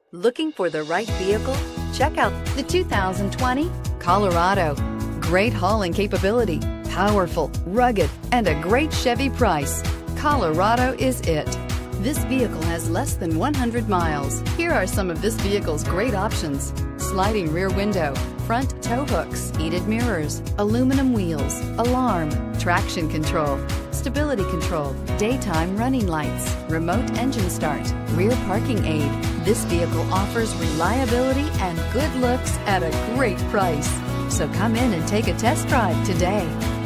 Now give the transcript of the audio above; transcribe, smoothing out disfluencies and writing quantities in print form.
Looking for the right vehicle? Check out the 2020 Colorado. Great hauling capability, powerful, rugged, and a great Chevy price. Colorado is it. This vehicle has less than 100 miles. Here are some of this vehicle's great options: sliding rear window, front tow hooks, heated mirrors, aluminum wheels, alarm, traction control, stability control, daytime running lights, remote engine start, rear parking aid. This vehicle offers reliability and good looks at a great price. So come in and take a test drive today.